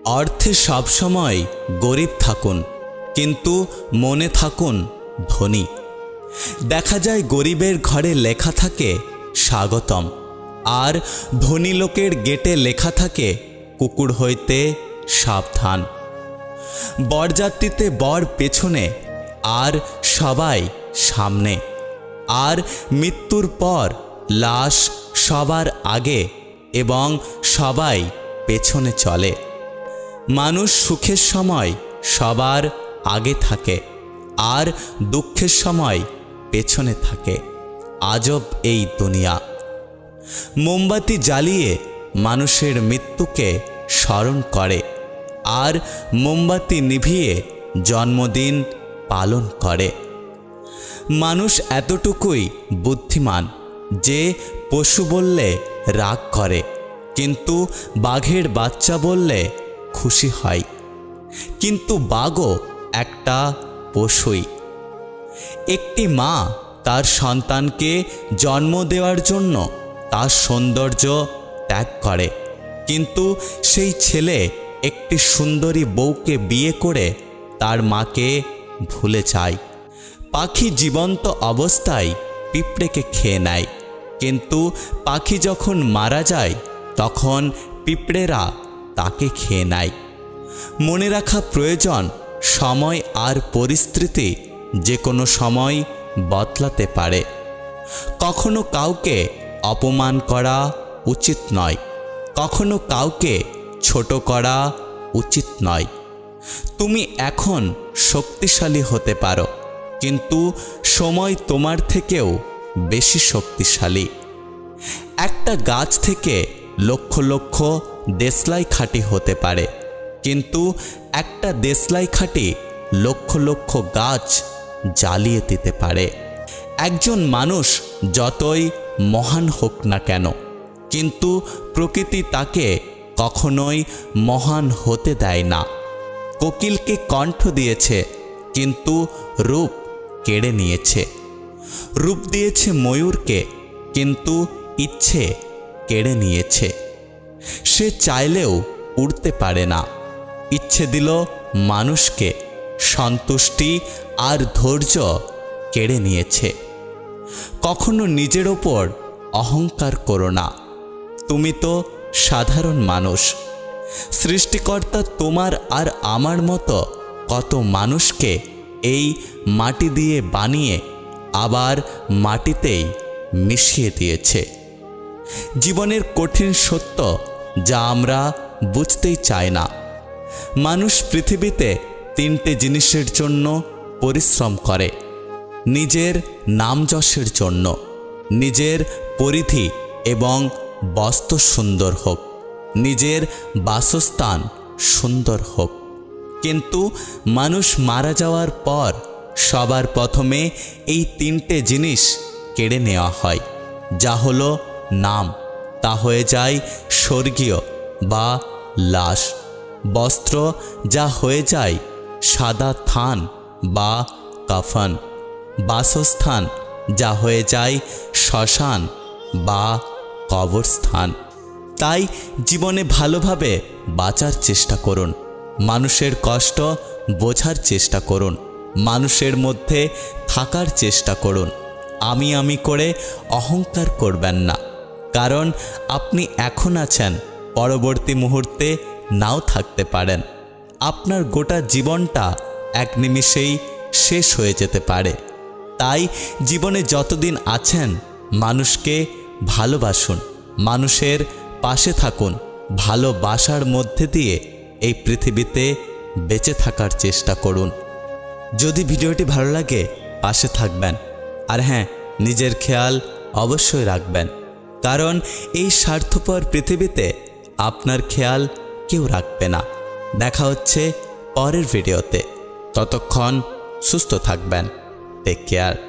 অর্থে সবসময় গরিব থাকুন, কিন্তু মনে থাকুন ধনী। দেখা যায় গরিবের ঘরে লেখা থাকে স্বাগতম, আর ধনী লোকের গেটে লেখা থাকে কুকুর হইতে সাবধান। বরযাত্রীতে বর পেছনে আর সবাই সামনে, আর মৃত্যুর পর লাশ সবার আগে এবং সবাই পেছনে চলে। মানুষ সুখের সময় সবার আগে থাকে আর দুঃখের সময় পেছনে থাকে। আজব এই দুনিয়া। মোমবাতি জ্বালিয়ে মানুষের মৃত্যুকে স্মরণ করে, আর মোমবাতি নিভিয়ে জন্মদিন পালন করে। মানুষ এতটুকুই বুদ্ধিমান যে পশু বললে রাগ করে, কিন্তু বাঘের বাচ্চা বললে খুশি হয়। কিন্তু বাঘও একটা পশুই। একটি মা তার সন্তানকে জন্ম দেওয়ার জন্য তার সৌন্দর্য ত্যাগ করে, কিন্তু সেই ছেলে একটি সুন্দরী বউকে বিয়ে করে তার মাকে ভুলে যায়। পাখি জীবন্ত অবস্থায় পিঁপড়েকে খেয়ে নেয়, কিন্তু পাখি যখন মারা যায় তখন পিঁপড়েরা তাকে খেয়ে নেয়। মনে রাখা প্রয়োজন, সময় আর পরিস্থিতি যে কোনো সময় বদলাতে পারে। কখনো কাউকে অপমান করা উচিত নয়, কখনো কাউকে ছোট করা উচিত নয়। তুমি এখন শক্তিশালী হতে পারো, কিন্তু সময় তোমার থেকেও বেশি শক্তিশালী। একটা গাছ থেকে লক্ষ লক্ষ দেশলাই খাঁটি হতে পারে, কিন্তু একটা দেশলাই খাঁটি লক্ষ লক্ষ গাছ জ্বালিয়ে দিতে পারে। একজন মানুষ যতই মহান হোক না কেন, কিন্তু প্রকৃতি তাকে কখনোই মহান হতে দেয় না। কোকিলকে কণ্ঠ দিয়েছে, কিন্তু রূপ কেড়ে নিয়েছে। রূপ দিয়েছে ময়ূরকে, কিন্তু ইচ্ছে কেড়ে নিয়েছে। সে চাইলেও উড়তে পারে না। ইচ্ছে দিল মানুষকে, সন্তুষ্টি আর ধৈর্য কেড়ে নিয়েছে। কখনো নিজের ওপর অহংকার করো না। তুমি তো সাধারণ মানুষ। সৃষ্টিকর্তা তোমার আর আমার মতো কত মানুষকে এই মাটি দিয়ে বানিয়ে আবার মাটিতেই মিশিয়ে দিয়েছে। জীবনের কঠিন সত্য যা আমরা বুঝতেই চাই না। মানুষ পৃথিবীতে তিনটে জিনিসের জন্য পরিশ্রম করে: নিজের নামযশের জন্য, নিজের পরিধি এবং বস্ত্র সুন্দর হোক, নিজের বাসস্থান সুন্দর হোক। কিন্তু মানুষ মারা যাওয়ার পর সবার প্রথমে এই তিনটে জিনিস কেড়ে নেওয়া হয়। যা হলো নাম, তা হয়ে যায় স্বর্গীয় বা লাশ। বস্ত্র, যা হয়ে যায় সাদা থান বা কাফন। বাসস্থান, যা হয়ে যায় শ্মশান বা কবরস্থান। তাই জীবনে ভালোভাবে বাঁচার চেষ্টা করুন। মানুষের কষ্ট বোঝার চেষ্টা করুন। মানুষের মধ্যে থাকার চেষ্টা করুন। আমি করে অহংকার করবেন না, কারণ আপনি এখন আছেন, পরবর্তী মুহূর্তে নাও থাকতে পারেন। আপনার গোটা জীবনটা এক নিমিষেই শেষ হয়ে যেতে পারে। তাই জীবনে যতদিন আছেন মানুষকে ভালোবাসুন, মানুষের পাশে থাকুন। ভালোবাসার মধ্যে দিয়ে এই পৃথিবীতে বেঁচে থাকার চেষ্টা করুন। যদি ভিডিওটি ভালো লাগে পাশে থাকবেন, আর হ্যাঁ, নিজের খেয়াল অবশ্যই রাখবেন, কারণ এই স্বার্থপর পৃথিবীতে আপনার খেয়াল কেউ রাখবে না। দেখা হচ্ছে পরের ভিডিওতে। ততক্ষণ সুস্থ থাকবেন। Take care.